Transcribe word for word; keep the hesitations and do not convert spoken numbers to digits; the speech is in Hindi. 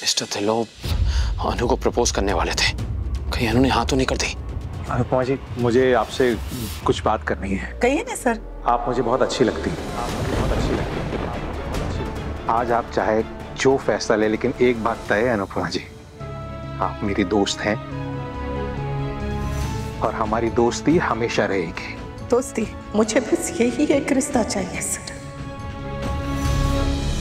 मिस्टर ढिल्लों अनु को प्रपोज करने वाले थे, कहीं अनु ने हाँ तो नहीं कर दी? अनुपमा जी, मुझे आपसे कुछ बात करनी है। कहिए ना सर। आप मुझे बहुत अच्छी लगती हैं। आप मुझे बहुत अच्छी लगती हैं। आज आप चाहे जो फैसला ले, लेकिन एक बात तय है अनुपमा जी, आप मेरी दोस्त हैं और हमारी दोस्ती हमेशा रहेगी। दोस्ती, मुझे बस यही एक रिश्ता चाहिए सर।